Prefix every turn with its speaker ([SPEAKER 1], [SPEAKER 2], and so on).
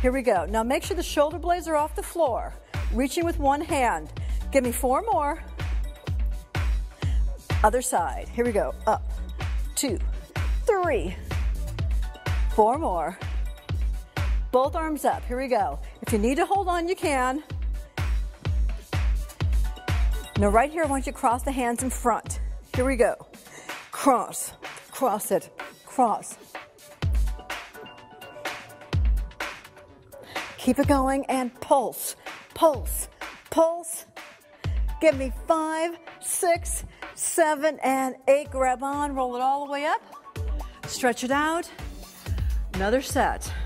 [SPEAKER 1] Here we go. Now make sure the shoulder blades are off the floor. Reaching with one hand. Give me 4 more. Other side. Here we go. Up, 2, 3, 4 more. Both arms up. Here we go. If you need to hold on, you can. Now right here, I want you to cross the hands in front. Here we go. Cross, cross it, cross. Keep it going and pulse, pulse, pulse. Give me 5, 6, 7, and 8. Grab on, roll it all the way up. Stretch it out. Another set.